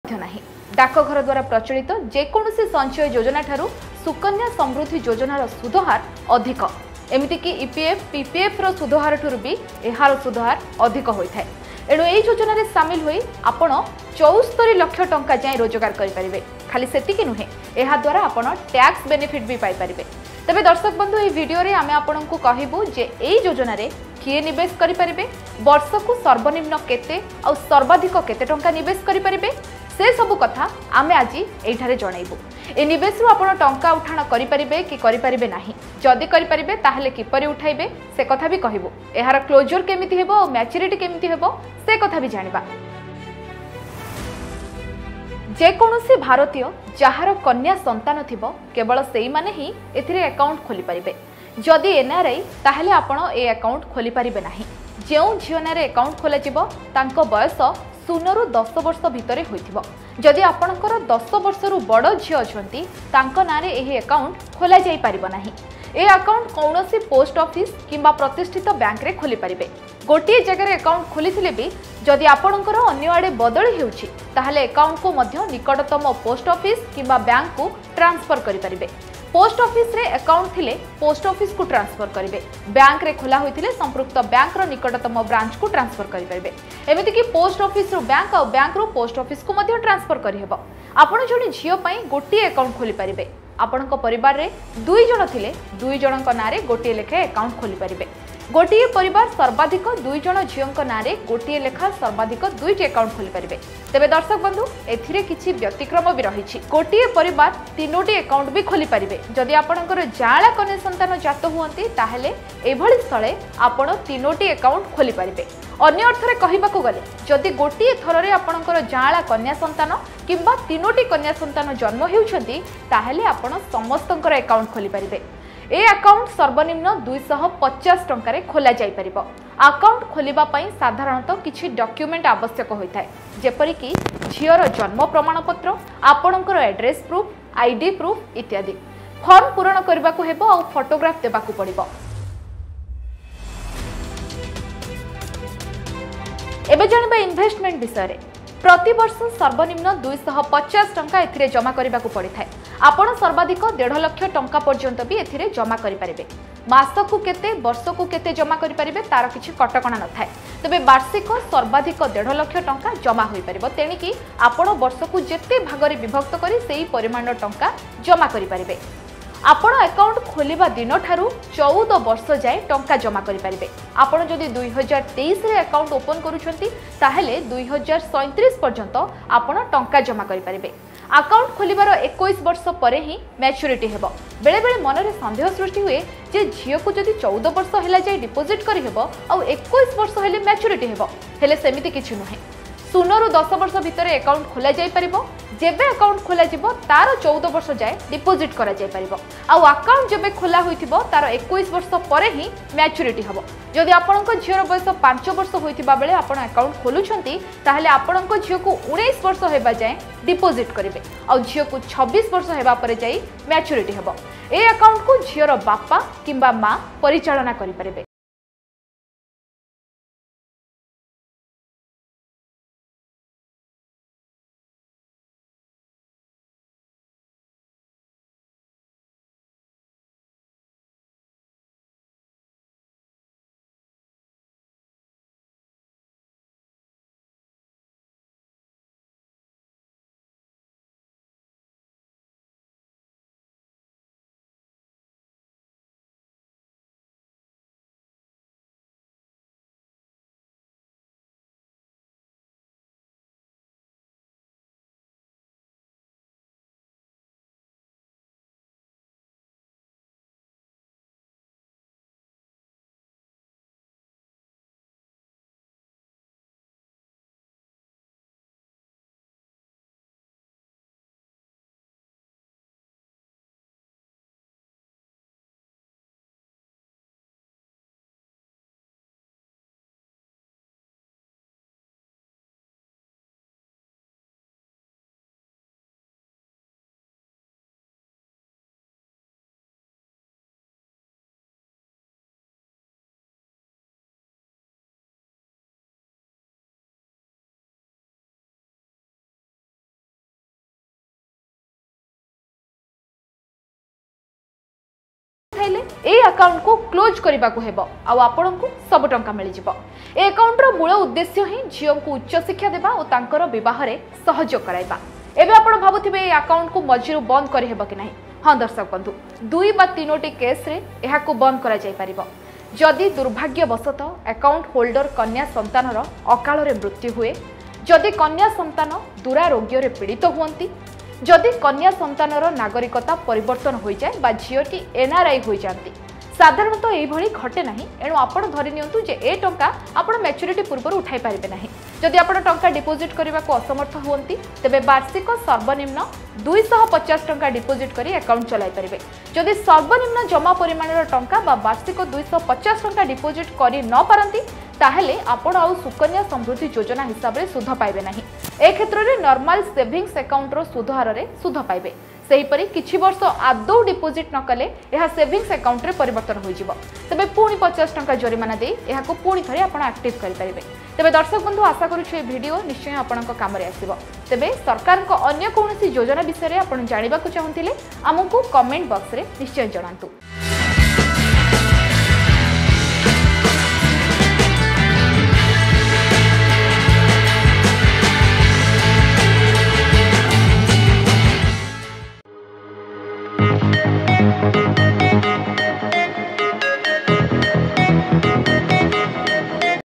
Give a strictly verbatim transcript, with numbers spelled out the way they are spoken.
नहीं। डाकघर द्वारा प्रचलित जेकोसी संचय योजना ठारू सुकन्या समृद्धि योजनार सुधहार अधिक। एमितिकी ईपीएफ पीपीएफ रो सुधहार ठुर भी एहार सुधहार अधिक होइथाय। एणु एई योजना रे शामिल होई आपण चौस्तरी लाख टंका जाय रोजगार करि परिबे। खाली सेतिकी नुहे, एहा द्वारा आपण टैक्स बेनिफिट भी पाई परिबे। तबे दर्शक बंधु ए वीडियो रे आमे आपनकु कहिबु जे एई योजना रे किए निवेश करि परिबे, वर्षकु सर्वनिम्न केते और सर्वाधिक केते टंका निवेश करि परिबे, से सब कथा आमे आज एठारे जणाइबु। ए निवेश रु आपण टंका उठाण करि परिबे कि करि परिबे नाही, जदि करि परिबे ताहले किपरि उठाइबे से कथा भी कहिबु। एहार क्लोजर केमिति हेबो और मैच्योरिटी केमिति हेबो से कथा भी जानिबा। जेकोसी भारतीय जार कन्या संतान थिबो केवल सेई माने ही एथिरे अकाउंट खोली परिबे। जदि एनआरआई ताहले आपण ए अकाउंट खोली परिबे नाही। जेउ झियोनारे अकाउंट खोला जिवो तांको बयस शून्य दस वर्ष भितरे होइथिबो। जदि आपणकर दस वर्षरु बड़ झियो अछंती तांको नारे एही अकाउंट खोला जाई परिबो नाही। ए अकाउंट कौनसी पोस्ट ऑफिस किंबा प्रतिष्ठित बैंक रे खोली परिबे। गोटिए जगह अकाउंट खोलिथिले भी जदि आपणकर अन्य आडे बदली हेउछि ताहले अकाउंट को मध्य निकटतम पोस्ट ऑफिस किंबा बैंक को ट्रांसफर करि परिबे। पोस्ट ऑफिस रे अकाउंट थिले पोस्ट ऑफिस को ट्रांसफर करिवे। बैंक रे खोला होइथिले संपृक्त बैंक रो निकटतम ब्रांच को ट्रांसफर करि परिबे। एमिति कि पोस्ट ऑफिस रो बैंक और बैंक रो पोस्ट ऑफिस को मध्य ट्रांसफर करि हेबो। आपण जने झियो पई गोटिए अकाउंट खोली परिबे। आपणक परिवार रे दुई जण थिले दुई जणक नारे गोटिए लेखे अकाउंट खोली परिबे। गोटिए परिवार सर्वाधिक दुई जण झियोंक नारे गोटिए लेखा सर्वाधिक दुईटी अकाउंट खोली परिबे। तेबे दर्शक बंधु एथिरे किछि व्यतिक्रम भी रहिछि। गोटिए परिवार तीनोटी अकाउंट भी खोली परिबे। जदि आपणकर जाळा कन्या संतान जात हुअंती ताहेले एभଳି स्थळे आपण तीनोटी अकाउंट खोली परिबे। अन्य अर्थरे कहिबाकू गले जदि गोटिए थररे आपणकर जाळा कन्या संतान किंबा तीनोटी कन्या संतान जन्म हेउछंती ताहेले आपण समस्तंकर अकाउंट खोली परिबे। ए अकाउंट सर्वनिम्न दुईश पचास टंका रे खोला जाई परिबो। अकाउंट खोलिबा पई साधारणतः किछि डॉक्यूमेंट आवश्यक होइथाय, जेपरि कि झियर जन्म प्रमाणपत्र, आपणकर एड्रेस प्रूफ, आईडी प्रूफ इत्यादि। फॉर्म पूरण करबाकू हेबो और फोटोग्राफ देबाकू पड़िबो। एबे जानिबा इन्वेस्टमेंट विषय रे। प्रति वर्ष सर्वनिम्न दुईश पचास टंका एथिरे जमा करबाकू पड़िथाय। आपण सर्वाधिक डेढ़ लाख टंका पर्यंत भी एथिरे जमा करि परिबे। मासकू केते वर्षकू केते जमा करि परिबे तार किछि कटकणा न थाए। तबे वार्षिक सर्वाधिक डेढ़ लाख टंका जमा होई परिबो। तेणिकी आपण वर्षकू जेते भागरे विभक्त करी सेही परिमाण टंका जमा करि परिबे। आपण अकाउंट खोलिबा दिन ठारू चौदह वर्ष जाए टंका जमा करि परिबे। आपण जदि दुई हजार तेईस रे अकाउंट ओपन करूछंती ताहेले दुई हजार सैंतीस पर्यंत आपण टंका जमा करि परिबे। अकाउंट खोलिबार इक्कीस वर्ष परे ही मैच्योरिटी हेबो। बेले बेले मनरे संदेह सृष्टि हुए जे झियो को जदि चौदह वर्ष हेला जाय डिपोजिट करि हेबो और इक्कीस वर्ष हेले मैच्योरिटी हेबो। हेले सेमिति किछु नुहे। शून्य रु दस वर्ष भितरे अकाउंट खोला जाय परिबो। जेबे अकाउंट खोला जिवो तार चौदह वर्ष जाए डिपोजिट करा जाय परिबो। आ अकाउंट जेबे खोला होइथिबो तार इक्कीस वर्ष परे ही मैच्योरिटी हेबो। जदि आपणक झियोर बयस पांच वर्ष होइथिबा बेले आपण अकाउंट खोलुछंती ताहले आपणक झियो को उन्नीस वर्ष हेबा जाय डिपोजिट करिवे और झियो को छब्बीस वर्ष हेबा परे जाई मैच्योरिटी हेबो। ए अकाउंट को झियोर बापा किंबा मां परिचालना करि परिबे। ए अकाउंट को क्लोज करने को हेबो आ आपण को सब टंका मिल जिवो। ए अकाउंट रो मूल उद्देश्य ही झियो को उच्च शिक्षा देबा और तांकर विवाह रे सहयोग कराइबा। एबे आपण भाबुथिबे ए अकाउंट को मझिरु बंद करि हेबो कि नाही। हाँ दर्शक बंधु, दुई बा तीनोटी केस रे एहा को बंद करा जाय परिबो। जदि दुर्भाग्यवशत अकाउंट होल्डर कन्या संतानर अकाल रे मृत्यु हुए, जदि कन्या संतान दुरारोग्य रे पीड़ित हुअंती, जदि कन्या संतानर नागरिकता परिवर्तन हो जाए बा झीटी एनआरआई हो जाती, साधारणतः यही घटे ना। एणु आपण धरी नियंतु जे ए टंका आपण मैच्योरिटी पूर्व उठाई पारिबे नाही। जदि आपण टंका डिपोजिट करने को असमर्थ हुअंती, तेबे वार्षिक सर्वनिम्न दुई सौ पचास टंका डिपोजिट करी अकाउंट चलाई पारिबे। जदि सर्वनिम्न जमा परिमाणर टंका बा वार्षिक दुई सौ पचास टंका डिपोजिट करी न पारंती, ताहेले आपण आउ सुकन्या समृद्धि योजना हिसाब रे सुध पाइबे नाही। ए क्षेत्र रे नॉर्मल सेविंग्स अकाउंट रो सुध हार रे सुध पाइबे। सेहीपरि किछि वर्ष आदौ डिपोजिट न कले यह सेविंग्स अकाउंट रे परिवर्तन हो जिवो। तबे पुणी पचास टंका जरिमाना दे यह को पुणी थरे आपण एक्टिव करि परिबे। तबे दर्शक बंधु, आशा करूछु ए वीडियो निश्चय आपनक काम रे आसीबो। तबे सरकार को अन्य कोनोसी योजना विषय रे आपण जानिबा को चाहंतिले हमकु कमेंट बॉक्स रे निश्चय जणांतु।